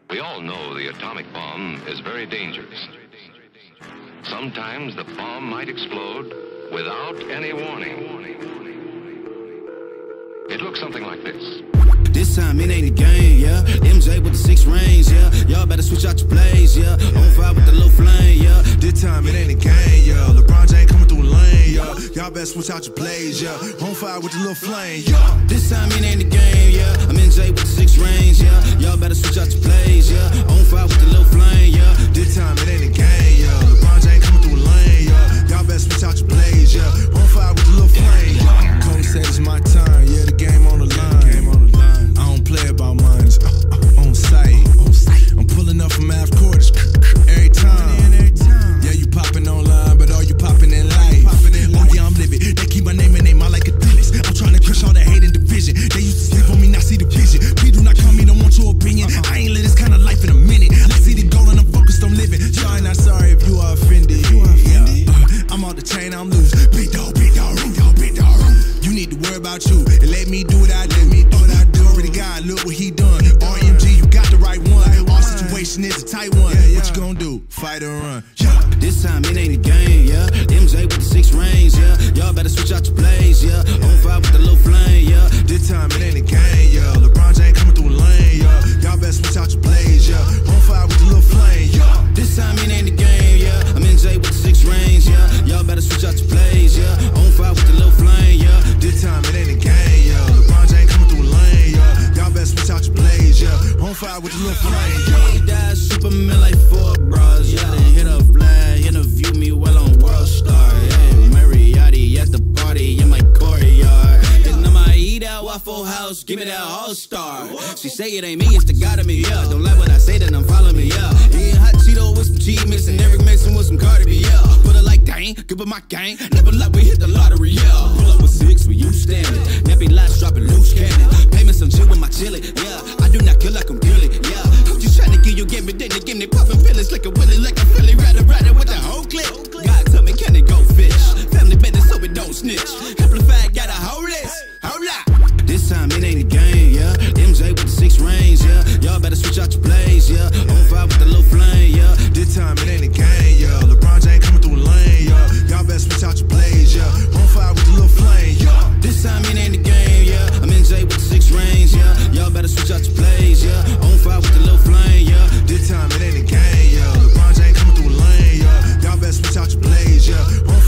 We all know the atomic bomb is very dangerous. Sometimes the bomb might explode without any warning. It looks something like this. This time it ain't a game, yeah. MJ with the 6 range, yeah. Y'all better switch out your plays, yeah. On fire with the little flame, yeah. This time it ain't a game, yeah. LeBron James coming through a lane, yeah. Y'all better switch out your plays, yeah. On fire with the little flame, yeah. This time it ain't a game, yeah. I'm MJ with the 6 range, yeah. Y'all better switch out your plays, yeah. On fire with the little flame, yeah. This time it ain't a game, yeah. LeBron James coming through a lane, yeah. Y'all better switch out your plays, yeah. On fire with the little flame, yeah. Coach said it's my time, yeah. The game on the line. I don't play about mines, on site. I'm pulling up from half quarters every time. Yeah, you popping online, but are you popping in life? Oh yeah, I'm living. They keep my name and name out like a dentist. I'm trying to crush all that hate and division. They used to sleep on me, not see the vision. Please do not call me, don't want your opinion. I ain't live this kind of life in a minute. I see the goal and I'm focused on living. Y'all ain't not sorry if you are offended. I'm on the chain, I'm loose. Big dog, big dog, big dog, big dog. You need to worry about you and let me do what I do. Already God, look what he done. RMG, you got the right one. Our situation is a tight one. What you gonna do? Fight or run? This time it ain't a game, yeah. MJ with the 6 range, yeah. Y'all better switch out your plays, yeah. On fire with the little flame, yeah. This time it ain't a game, yeah. LeBron James coming through a lane, yeah. Y'all better switch out your plays, yeah. On fire with the little flame, yeah. This time it ain't a game, yeah. I'm MJ with the 6 range, yeah. Y'all better switch out your plays, yeah. On fire with the little flame, yeah. This time it ain't a game, yeah. LeBron James coming through a lane, yeah. Y'all better switch out your plays, yeah. On fire with the little flame, yeah. He died Superman like 4 bras, yeah. Then hit a flag, interview me well on World Star, yeah. Mariotti at the party in my courtyard. And I might eat out Waffle House, give me that All-Star. She say it ain't me, it's the God of me, yeah. Don't like what I say, then I'm following me, yeah. Eating hot Cheeto with some cheese mix and Eric mixing with some Cardi B, yeah. Put it like dang, give it my gang. Never like we hit the lottery, yeah. Pull up with 6 where you standing. Nappy lights dropping loose cannon. Payments on chill with my chili, yeah. I do not kill like I'm killing, yeah. I'm just trying to give you game, but then they give me puffin' feelings like a willy, like a Philly. Rider with the whole clip. God tell me, can it go fish? Family business so it don't snitch. Amplified got a whole list. Hold up. This time it ain't a game, yeah. MJ with the 6 range, yeah. Y'all better switch out your plays, yeah. On fire with the little flame, yeah. This time it ain't a game, yeah. LeBron James coming through a lane, yeah. Y'all better switch out your plays, yeah. On fire with the little flame, yeah. This time it ain't a game, yeah. I'm MJ with the 6 range, yeah. Y'all better switch out your plays, yeah. On fire with the little flame, yeah. This time it ain't a game, yeah. LeBron James coming through a lane, yeah. Y'all better switch out your plays, yeah.